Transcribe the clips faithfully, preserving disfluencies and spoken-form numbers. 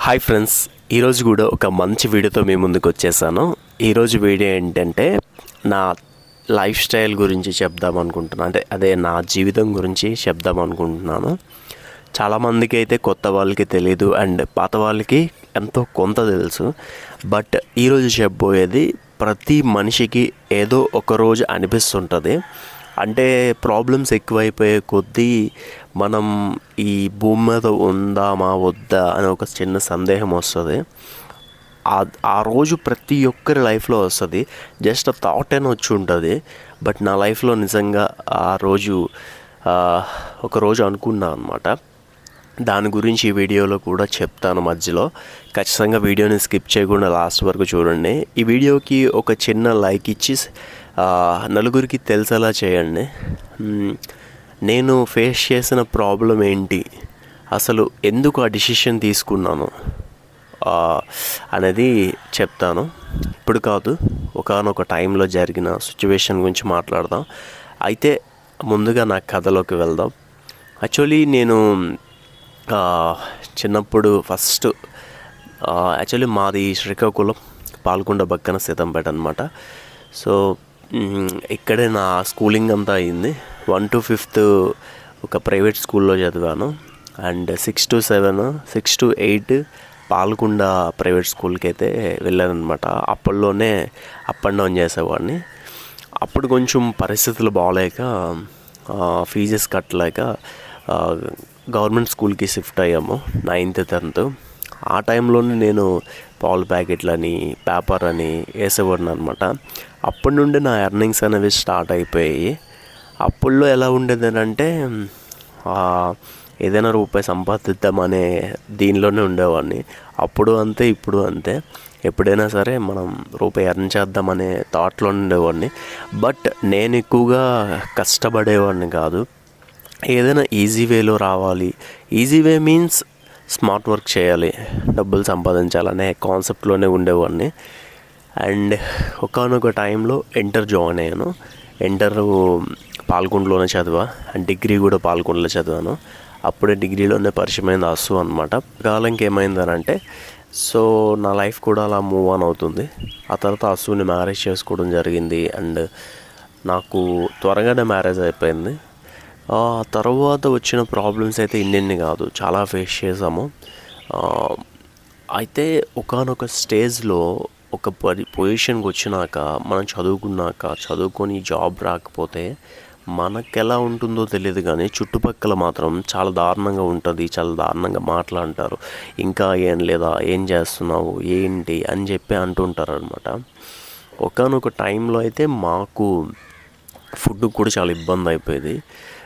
Hi friends, ఈరోజు కూడా ఒక మంచి వీడియోతో మీ ముందుకు వచ్చేసాను. ఈరోజు వీడియో ఏంటంటే నా లైఫ్ స్టైల్ గురించి చెప్దాం అనుకుంటున్నాను. అంటే అదే నా జీవితం గురించి చెప్దాం అనుకుంటున్నాను. చాలామందికి అయితే కొత్త వాళ్ళకి తెలియదు అండ్ పాత వాళ్ళకి ఎంతో కొంత తెలుసు. బట్ ఈరోజు చెప్పబోయేది ప్రతి మనిషికి ఏదో ఒక రోజు అనిపిస్తుంటుంది. అంటే ప్రాబ్లమ్స్ ఎక్కువైపోయే కొద్దీ మనం ఈ భూమి మీద ఉందామా వద్దా అని ఒక చిన్న సందేహం వస్తుంది. ఆ రోజు ప్రతి ఒక్కరి లైఫ్లో వస్తుంది. జస్ట్ ఆ థాట్ అయినా వచ్చి ఉంటుంది. బట్ నా లైఫ్లో నిజంగా ఆ రోజు ఒక రోజు అనుకున్నా అనమాట. దాని గురించి ఈ వీడియోలో కూడా చెప్తాను. మధ్యలో ఖచ్చితంగా వీడియోని స్కిప్ చేయకుండా లాస్ట్ వరకు చూడండి. ఈ వీడియోకి ఒక చిన్న లైక్ ఇచ్చి నలుగురికి తెలిసేలా చేయండి. నేను ఫేస్ చేసిన ప్రాబ్లం ఏంటి, అసలు ఎందుకు ఆ డిసిషన్ తీసుకున్నాను అనేది చెప్తాను. ఇప్పుడు కాదు, ఒకానొక టైంలో జరిగిన సిచ్యువేషన్ గురించి మాట్లాడదాం. అయితే ముందుగా నా కథలోకి వెళ్దాం. యాక్చువల్లీ నేను చిన్నప్పుడు ఫస్ట్ యాక్చువల్లీ మాది శ్రీకాకుళం, పాల్కొండ పక్కన సీతంపేట అనమాట. సో ఇక్కడే నా స్కూలింగ్ అంతా అయింది. వన్ టు ఫిఫ్త్ ఒక ప్రైవేట్ స్కూల్లో చదివాను and six to seven six to eight Palakonda private స్కూల్కి అయితే వెళ్ళాను అనమాట. అప్పట్లోనే అప్ అండ్ డౌన్ చేసేవాడిని. అప్పుడు కొంచెం పరిస్థితులు బాగలేక ఫీజెస్ కట్టలేక గవర్నమెంట్ స్కూల్కి షిఫ్ట్ అయ్యాము నైన్త్ టెన్త్. ఆ టైంలోనే నేను పాల ప్యాకెట్లని పేపర్ అని వేసేవాడిని అనమాట. అప్పటి నుండి నా ఎర్నింగ్స్ అనేవి స్టార్ట్ అయిపోయాయి. అప్పుల్లో ఎలా ఉండేది అంటే ఏదైనా రూపాయి సంపాదిద్దామనే దీనిలోనే ఉండేవాడిని. అప్పుడు అంతే, ఇప్పుడు అంతే. ఎప్పుడైనా సరే మనం రూపాయి ఎర్న్ చేద్దామనే థాట్లో ఉండేవాడిని. బట్ నేను ఎక్కువగా కష్టపడేవాడిని కాదు. ఏదైనా ఈజీ వేలో రావాలి, easy way means smart work చేయాలి, డబ్బులు సంపాదించాలనే కాన్సెప్ట్లోనే ఉండేవాడిని. అండ్ ఒకానొక టైంలో ఇంటర్ జాయిన్ అయ్యాను. ఇంటర్ పాల్కొండలోనే చదివా అండ్ డిగ్రీ కూడా పాల్కొండలో చదివాను. అప్పుడే డిగ్రీలోనే పరిచయమైంది అస్సు అనమాట. కాలంకి ఏమైందనంటే సో నా లైఫ్ కూడా అలా మూవ్ ఆన్ అవుతుంది. ఆ తర్వాత అస్సుని మ్యారేజ్ చేసుకోవడం జరిగింది అండ్ నాకు త్వరగానే మ్యారేజ్ అయిపోయింది. ఆ తర్వాత వచ్చిన ప్రాబ్లమ్స్ అయితే ఇన్నిన్ని కాదు, చాలా ఫేస్ చేసాము. అయితే ఒకానొక స్టేజ్లో ఒక పరి పొజిషన్కి వచ్చినాక, మనం చదువుకున్నాక, చదువుకొని జాబ్ రాకపోతే మనకు ఎలా ఉంటుందో తెలియదు కానీ చుట్టుపక్కల మాత్రం చాలా దారుణంగా ఉంటుంది, చాలా దారుణంగా మాట్లాడతారు. ఇంకా ఏం లేదా, ఏం చేస్తున్నావు, ఏంటి అని చెప్పి అంటుంటారు అనమాట. ఒకానొక టైంలో అయితే మాకు ఫుడ్ కూడా చాలా ఇబ్బంది అయిపోయేది.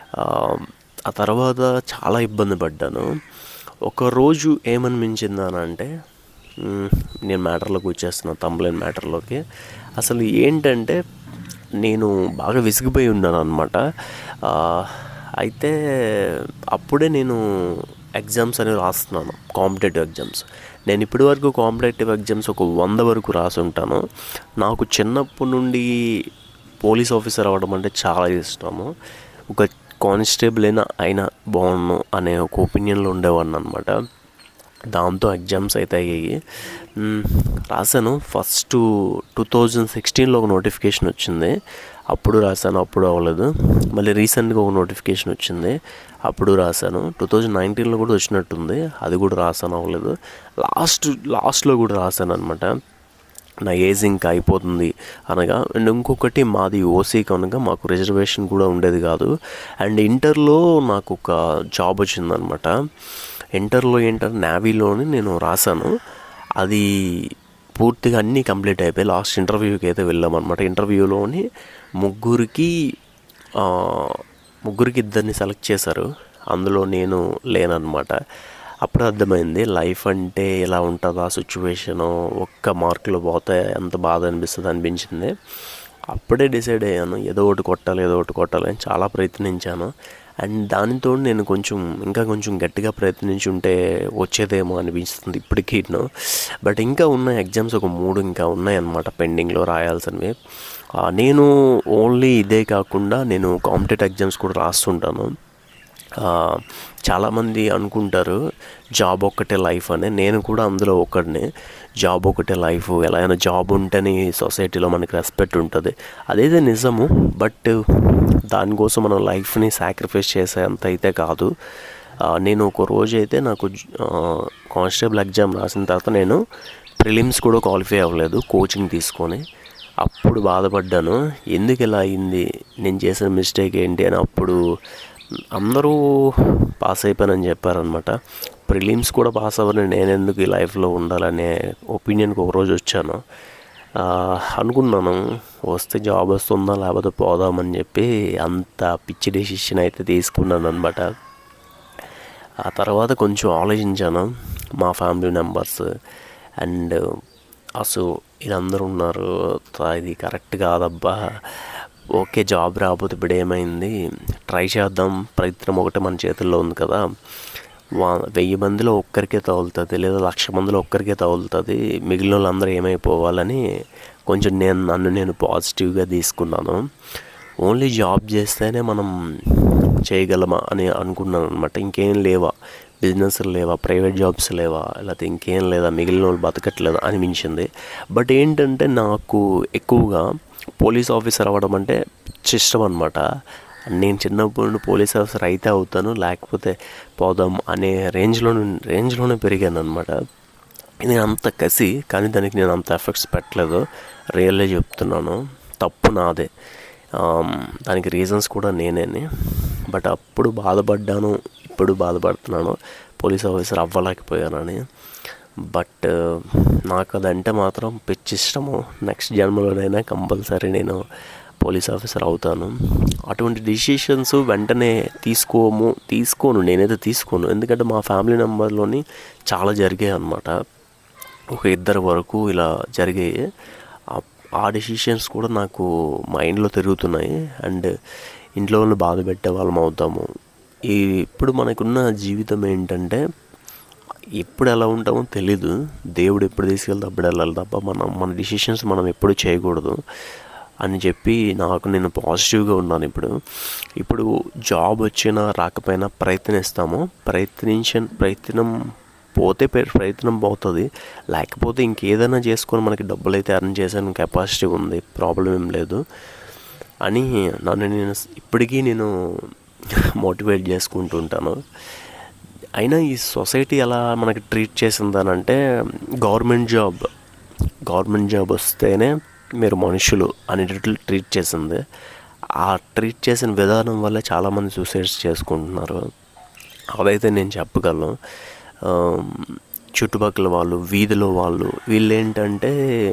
ఆ తర్వాత చాలా ఇబ్బంది పడ్డాను. ఒకరోజు ఏమనిపించిందనంటే, నేను మ్యాటర్లోకి వచ్చేస్తున్నాను, తంబ్లైన్ మ్యాటర్లోకి. అసలు ఏంటంటే నేను బాగా విసిగిపోయి ఉన్నాను అనమాట. అయితే అప్పుడే నేను ఎగ్జామ్స్ అనేవి రాస్తున్నాను, కాంపిటేటివ్ ఎగ్జామ్స్. నేను ఇప్పటి వరకు కాంపిటేటివ్ ఎగ్జామ్స్ ఒక వంద వరకు రాసి ఉంటాను. నాకు చిన్నప్పటి నుండి పోలీస్ ఆఫీసర్ అవ్వడం అంటే చాలా ఇష్టము. ఒక కానిస్టేబుల్ అయినా అయినా బాగుండు అనే ఒక ఒపీనియన్లో ఉండేవాడిని అనమాట. దాంతో ఎగ్జామ్స్ అయితే అయ్యాయి, రాశాను. ఫస్ట్ టూ థౌజండ్ సిక్స్టీన్లో ఒక నోటిఫికేషన్ వచ్చింది, అప్పుడు రాశాను, అప్పుడు అవ్వలేదు. మళ్ళీ రీసెంట్గా ఒక నోటిఫికేషన్ వచ్చింది, అప్పుడు రాశాను. టూ థౌజండ్ నైన్టీన్లో కూడా వచ్చినట్టుంది, అది కూడా రాశాను, అవ్వలేదు. లాస్ట్ లాస్ట్లో కూడా రాశాను అనమాట. నా ఏజ్ ఇంకా అయిపోతుంది అనగా. అండ్ ఇంకొకటి మాది ఓసీ కనుక మాకు రిజర్వేషన్ కూడా ఉండేది కాదు. అండ్ ఇంటర్లో నాకు ఒక జాబ్ వచ్చిందనమాట. ఇంటర్లో ఏంటంటే నేవీలోని నేను రాశాను. అది పూర్తిగా అన్నీ కంప్లీట్ అయిపోయి లాస్ట్ ఇంటర్వ్యూకి అయితే వెళ్ళామన్నమాట. ఇంటర్వ్యూలోని ముగ్గురికి ముగ్గురికి ఇద్దరిని సెలెక్ట్ చేశారు, అందులో నేను లేనన్నమాట. అప్పుడు అర్థమైంది లైఫ్ అంటే ఇలా ఉంటుందా సిచ్యువేషను, ఒక్క మార్కులు పోతే ఎంత బాధ అనిపిస్తుంది అనిపించింది. అప్పుడే డిసైడ్ అయ్యాను, ఏదో ఒకటి కొట్టాలి, ఏదో ఒకటి కొట్టాలి అని చాలా ప్రయత్నించాను. అండ్ దానితో నేను కొంచెం ఇంకా కొంచెం గట్టిగా ప్రయత్నించి ఉంటే వచ్చేదేమో అనిపిస్తుంది ఇప్పటికీ. బట్ ఇంకా ఉన్న ఎగ్జామ్స్ ఒక మూడు ఇంకా ఉన్నాయన్నమాట పెండింగ్లో రాయాల్సినవి. నేను ఓన్లీ ఇదే కాకుండా నేను కాంపిటేటివ్ ఎగ్జామ్స్ కూడా రాస్తుంటాను. చాలామంది అనుకుంటారు జాబ్ ఒక్కటే లైఫ్ అని. నేను కూడా అందులో ఒకడిని. జాబ్ ఒకటే లైఫ్, ఎలా అయినా జాబ్ ఉంటేనే సొసైటీలో మనకి రెస్పెక్ట్ ఉంటుంది, అదైతే నిజము. బట్ దానికోసం మనం లైఫ్ని సాక్రిఫైస్ చేసేంత అయితే కాదు. నేను ఒక రోజు అయితే నాకు కానిస్టేబుల్ ఎగ్జామ్ రాసిన తర్వాత నేను ప్రిలిమ్స్ కూడా క్వాలిఫై అవ్వలేదు కోచింగ్ తీసుకొని. అప్పుడు బాధపడ్డాను, ఎందుకు ఇలా అయింది, నేను చేసిన మిస్టేక్ ఏంటి అని. అప్పుడు అందరూ పాస్ అయిపోయానని చెప్పారనమాట. ప్రిలిమ్స్ కూడా పాస్ అవ్వని నేను ఎందుకు ఈ లైఫ్లో ఉండాలనే ఒపీనియన్కి ఒకరోజు వచ్చాను. అనుకున్నాను వస్తే జాబ్ వస్తుందా లేకపోతే పోదామని చెప్పి అంత పిచ్చి డెసిషన్ అయితే తీసుకున్నాను అనమాట. ఆ తర్వాత కొంచెం ఆలోచించాను, మా ఫ్యామిలీ మెంబర్స్ అండ్ అసలు వీళ్ళందరూ ఉన్నారు, ఇది కరెక్ట్ కాదబ్బా, ఓకే జాబ్ రాకపోతే ఇప్పుడు ఏమైంది, ట్రై చేద్దాం, ప్రయత్నం ఒకటి మన చేతుల్లో ఉంది కదా, వా వెయ్యి మందిలో ఒక్కరికే తగులుతుంది లేదా లక్ష మందిలో ఒక్కరికే తగులుతుంది, మిగిలిన వాళ్ళందరూ ఏమైపోవాలని కొంచెం నేను నన్ను నేను పాజిటివ్గా తీసుకున్నాను. ఓన్లీ జాబ్ చేస్తేనే మనం చేయగలమా అని అనుకున్నాను అనమాట. ఇంకేం లేవా, బిజినెస్లు లేవా, ప్రైవేట్ జాబ్స్ లేవా, లేకపోతే ఇంకేం లేదా, మిగిలిన వాళ్ళు బతకట్లేదా అనిపించింది. బట్ ఏంటంటే నాకు ఎక్కువగా పోలీస్ ఆఫీసర్ అవ్వడం అంటే ఇష్టం అనమాట. నేను చిన్నప్పటి నుండి పోలీస్ ఆఫీసర్ అయితే అవుతాను లేకపోతే పోదాం అనే రేంజ్లో రేంజ్లోనే పెరిగాను అనమాట. నేను అంత కసి, కానీ దానికి నేను అంత ఎఫెక్ట్స్ పెట్టలేదు, రియల్లే చెప్తున్నాను, తప్పు నాదే. దానికి రీజన్స్ కూడా నేనే. బట్ అప్పుడు బాధపడ్డాను, ఇప్పుడు బాధపడుతున్నాను పోలీస్ ఆఫీసర్ అవ్వలేకపోయానని. బట్ నాకు అదంటే మాత్రం పిచ్చి ఇష్టము. నెక్స్ట్ జన్మలోనైనా కంపల్సరీ నేను పోలీస్ ఆఫీసర్ అవుతాను. అటువంటి డిసిషన్స్ వెంటనే తీసుకోము తీసుకోను నేనైతే తీసుకోను. ఎందుకంటే మా ఫ్యామిలీ మెంబర్లోని చాలా జరిగాయి అన్నమాట. ఒక ఇద్దరు వరకు ఇలా జరిగాయి. ఆ డిసిషన్స్ కూడా నాకు మైండ్లో తిరుగుతున్నాయి. అండ్ ఇంట్లో వాళ్ళు బాధ పెట్టే వాళ్ళం అవుతాము. ఈ ఇప్పుడు మనకున్న జీవితం ఏంటంటే ఎప్పుడు ఎలా ఉంటామో తెలీదు, దేవుడు ఎప్పుడు తీసుకెళ్తే అప్పుడు వెళ్ళాలి తప్ప మనం మన డిసిషన్స్ మనం ఎప్పుడు చేయకూడదు అని చెప్పి నాకు నేను పాజిటివ్గా ఉన్నాను. ఇప్పుడు ఇప్పుడు జాబ్ వచ్చినా రాకపోయినా ప్రయత్నిస్తాము. ప్రయత్నించ ప్రయత్నం పోతే ప్రయత్నం పోతుంది, లేకపోతే ఇంకేదైనా చేసుకొని మనకి డబ్బులు అయితే అర్న్ చేసాను కెపాసిటీ ఉంది, ప్రాబ్లం ఏం లేదు అని నన్ను నేను ఇప్పటికీ నేను మోటివేట్ చేసుకుంటూ ఉంటాను. అయినా ఈ సొసైటీ ఎలా మనకి ట్రీట్ చేసిందనంటే గవర్నమెంట్ జాబ్ గవర్నమెంట్ జాబ్ వస్తేనే మీరు మనుషులు అనేటట్లు ట్రీట్ చేసింది. ఆ ట్రీట్ చేసిన విధానం వల్ల చాలామంది సూసైడ్స్ చేసుకుంటున్నారు. అదైతే నేను చెప్పగలను. చుట్టుపక్కల వాళ్ళు, వీధిలో వాళ్ళు, వీళ్ళు ఏంటంటే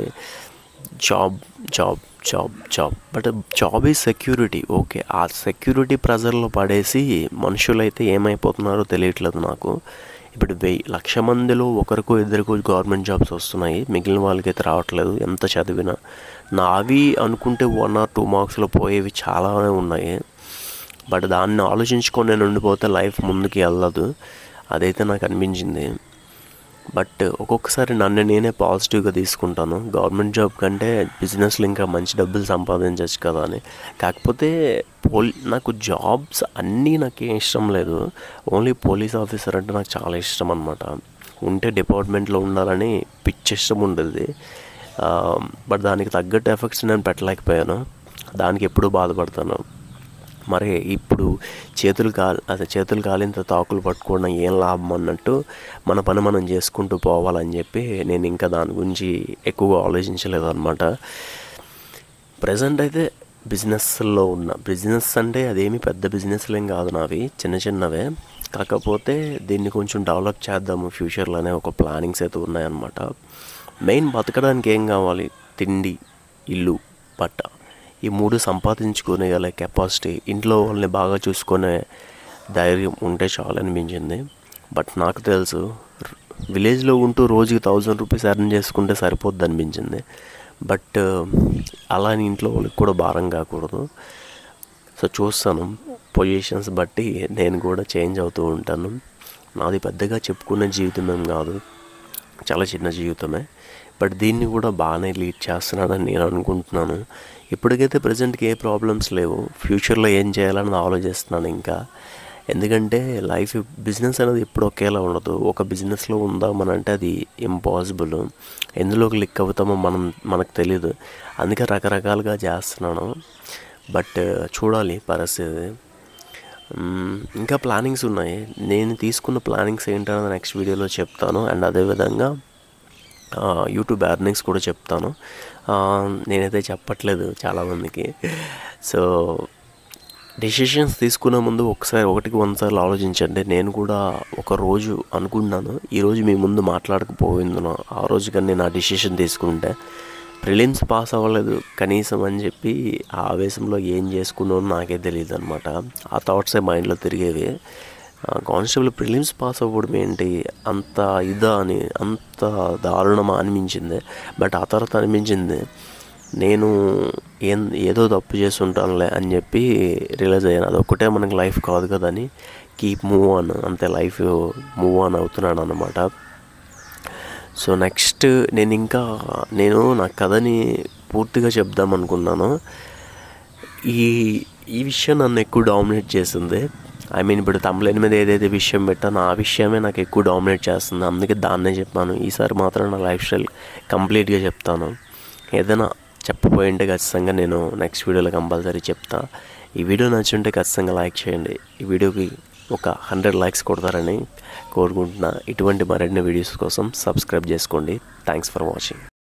job job job job but job is security. Okay, ఆ సెక్యూరిటీ ప్రెజర్లో పడేసి మనుషులైతే ఏమైపోతున్నారో తెలియట్లేదు నాకు. ఇప్పుడు వెయ్యి లక్ష మందిలో ఒకరికో ఇద్దరికో గవర్నమెంట్ జాబ్స్ వస్తున్నాయి, మిగిలిన వాళ్ళకైతే రావట్లేదు ఎంత చదివినా. నావి అనుకుంటే వన్ ఆర్ టూ మార్క్స్లో పోయేవి చాలానే ఉన్నాయి. బట్ దాన్ని ఆలోచించుకొని నేను ఉండిపోతే లైఫ్ ముందుకు వెళ్ళదు, అదైతే నాకు అనిపించింది. బట్ ఒక్కొక్కసారి నన్ను నేనే పాజిటివ్గా తీసుకుంటాను. గవర్నమెంట్ జాబ్ కంటే బిజినెస్లో ఇంకా మంచి డబ్బులు సంపాదించవచ్చు కదా అని. కాకపోతే పోలీ నాకు జాబ్స్ అన్నీ నాకేం ఇష్టం లేదు, ఓన్లీ పోలీస్ ఆఫీసర్ అంటే నాకు చాలా ఇష్టం అనమాట. ఉంటే డిపార్ట్మెంట్లో ఉండాలని పిచ్చి ఇష్టం ఉండేది. బట్ దానికి తగ్గట్టు ఎఫెక్ట్స్ నేను పెట్టలేకపోయాను, దానికి ఎప్పుడూ బాధపడతాను. మరి ఇప్పుడు చేతులు కాలి అదే చేతులు కాలింత తాకులు పట్టుకోవడం ఏం లాభం అన్నట్టు మన పని మనం చేసుకుంటూ పోవాలని చెప్పి నేను ఇంకా దాని గురించి ఎక్కువగా ఆలోచించలేదు అనమాట. ప్రజెంట్ అయితే బిజినెస్లో ఉన్న బిజినెస్ అంటే అదేమి పెద్ద బిజినెస్లు ఏం కాదు, నావి చిన్న చిన్నవే. కాకపోతే దీన్ని కొంచెం డెవలప్ చేద్దాము ఫ్యూచర్లోనే ఒక ప్లానింగ్స్ అయితే ఉన్నాయన్నమాట. మెయిన్ బతకడానికి ఏం కావాలి, తిండి, ఇల్లు, బట్ట, ఈ మూడు సంపాదించుకునే గల కెపాసిటీ, ఇంట్లో వాళ్ళని బాగా చూసుకునే ధైర్యం ఉంటే చాలు అనిపించింది. బట్ నాకు తెలుసు విలేజ్లో ఉంటూ రోజుకి థౌజండ్ రూపీస్ ఎర్న్ చేసుకుంటే సరిపోద్ది అనిపించింది. బట్ అలా ఇంట్లో వాళ్ళకి కూడా భారం కాకూడదు. సో చూస్తాను పొజిషన్స్ బట్టి నేను కూడా చేంజ్ అవుతూ ఉంటాను. నాది పెద్దగా చెప్పుకునే జీవితం ఏం కాదు, చాలా చిన్న జీవితమే. బట్ దీన్ని కూడా బాగానే లీడ్ చేస్తున్నానని నేను అనుకుంటున్నాను. ఇప్పటికైతే ప్రజెంట్కి ఏ ప్రాబ్లమ్స్ లేవు, ఫ్యూచర్లో ఏం చేయాలని ఆలోచిస్తున్నాను. ఇంకా ఎందుకంటే లైఫ్ బిజినెస్ అనేది ఎప్పుడు ఒకేలా ఉండదు. ఒక బిజినెస్లో ఉందామనంటే అది ఇంపాసిబుల్. ఎందులో క్లిక్ అవుతామో మనం మనకు తెలీదు. అందుకే రకరకాలుగా చేస్తున్నాను. బట్ చూడాలి పరిస్థితి. ఇంకా ప్లానింగ్స్ ఉన్నాయి. నేను తీసుకున్న ప్లానింగ్స్ ఏంటనేది నెక్స్ట్ వీడియోలో చెప్తాను. అండ్ అదేవిధంగా యూట్యూబ్ ఎర్నింగ్స్ కూడా చెప్తాను. నేనైతే చెప్పట్లేదు చాలామందికి. సో డెసిషన్స్ తీసుకునే ముందు ఒకసారి ఒకటికి వంద సార్లు ఆలోచించండి. నేను కూడా ఒక రోజు అనుకున్నాను, ఈరోజు మీ ముందు మాట్లాడకపోయిందును ఆ రోజు కానీ నేను ఆ డెసిషన్ తీసుకుంటే ప్రిలిమ్స్ పాస్ అవ్వలేదు కనీసం అని చెప్పి ఆ ఆవేశంలో ఏం చేసుకున్నానో నాకే తెలియదు అనమాట. ఆ థాట్సే మైండ్లో తిరిగేవి. కానిస్టేబుల్ ప్రిలిమ్స్ పాస్ అవ్వడం ఏంటి అంత ఇదా అని, అంత దారుణమా అనిపించింది. బట్ ఆ తర్వాత అనిపించింది నేను ఏం ఏదో తప్పు చేస్తుంటానులే అని చెప్పి రియలైజ్ అయ్యాను. అదొక్కటే మనకి లైఫ్ కాదు కదని కీప్ మూవ్ ఆన్, అంతే లైఫ్ మూవ్ ఆన్ అవుతున్నాను అన్నమాట. సో నెక్స్ట్ నేను ఇంకా నేను నా కథని పూర్తిగా చెప్దాం అనుకున్నాను. ఈ ఈ విషయం నన్ను ఎక్కువ డామినేట్ చేసింది. ఐ మీన్ ఇప్పుడు తమ్ములేని మీద ఏదైతే విషయం పెట్టానో ఆ విషయమే నాకు ఎక్కువ డామినేట్ చేస్తుంది. అందుకే దాన్నే చెప్పాను. ఈసారి మాత్రం నా లైఫ్ స్టైల్ కంప్లీట్గా చెప్తాను. ఏదైనా చెప్పబోయింటే ఖచ్చితంగా నేను నెక్స్ట్ వీడియోలో కంపల్సరీ చెప్తా. ఈ వీడియో నచ్చుంటే ఖచ్చితంగా లైక్ చేయండి. ఈ వీడియోకి ఒక హండ్రెడ్ లైక్స్ కొడతారని కోరుకుంటున్నా. ఇటువంటి మరిన్ని వీడియోస్ కోసం సబ్స్క్రైబ్ చేసుకోండి. Thanks for watching.